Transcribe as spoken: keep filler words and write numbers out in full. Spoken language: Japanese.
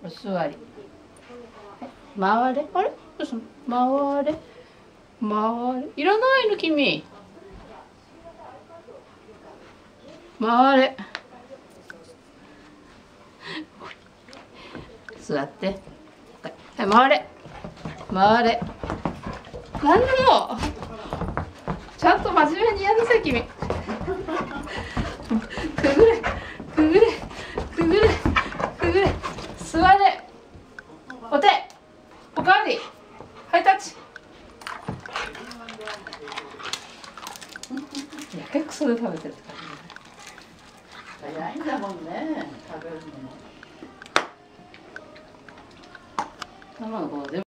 お座り。回れ。あれ？どうしたの？回れ。回れ。いらないの君。回れ。座って。はい、回れ。回れ。なんでも。ちゃんと真面目にやんなさい君。くぐれ。くぐれ。くぐれ。くぐれ。座れ。お手。おかわり。ハイタッチ。いや結構それ食べてるって感じ。 早いんだもんね、食べるのも。 卵全部